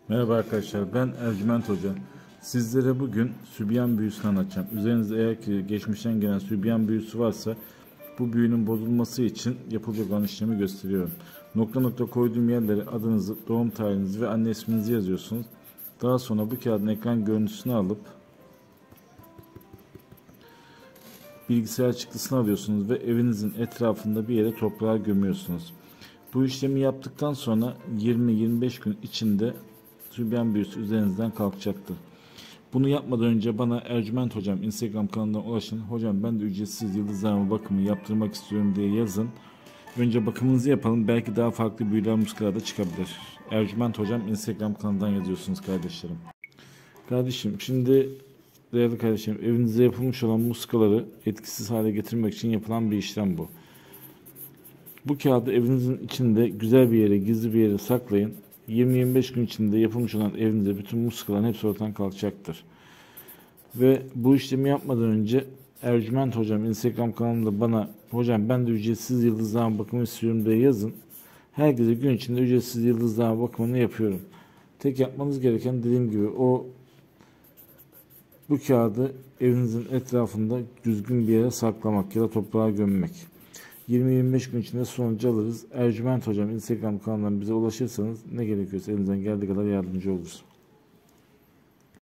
Merhaba arkadaşlar, ben Ercüment Hoca. Sizlere bugün sübyan büyüsünü anlatacağım. Üzerinizde eğer ki geçmişten gelen sübyan büyüsü varsa bu büyünün bozulması için yapılacak olan işlemi gösteriyorum. Nokta nokta koyduğum yerlere adınızı, doğum tarihinizi ve anne isminizi yazıyorsunuz. Daha sonra bu kağıdın ekran görüntüsünü alıp bilgisayar çıktısını alıyorsunuz ve evinizin etrafında bir yere toprağa gömüyorsunuz. Bu işlemi yaptıktan sonra 20-25 gün içinde sübyan büyüsü üzerinizden kalkacaktır. Bunu yapmadan önce bana Ercüment Hocam Instagram kanalından ulaşın. Hocam ben de ücretsiz yıldızlarma bakımı yaptırmak istiyorum diye yazın. Önce bakımınızı yapalım. Belki daha farklı büyüler muskalarda çıkabilir. Ercüment Hocam Instagram kanalından yazıyorsunuz kardeşlerim. Kardeşim şimdi değerli kardeşim, evinizde yapılmış olan muskaları etkisiz hale getirmek için yapılan bir işlem bu. Bu kağıdı evinizin içinde güzel bir yere, gizli bir yere saklayın. 20-25 gün içinde yapılmış olan evinizde bütün muskaların hepsi ortadan kalkacaktır. Ve bu işlemi yapmadan önce Ercüment Hocam Instagram kanalında bana hocam ben de ücretsiz yıldızlama bakımı istiyorum diye yazın. Herkese gün içinde ücretsiz yıldızlama bakımını yapıyorum. Tek yapmanız gereken dediğim gibi bu kağıdı evinizin etrafında düzgün bir yere saklamak ya da toprağa gömmek. 20-25 gün içinde sonucu alırız. Ercüment Hocam Instagram kanalından bize ulaşırsanız ne gerekiyorsa elinizden geldiği kadar yardımcı oluruz.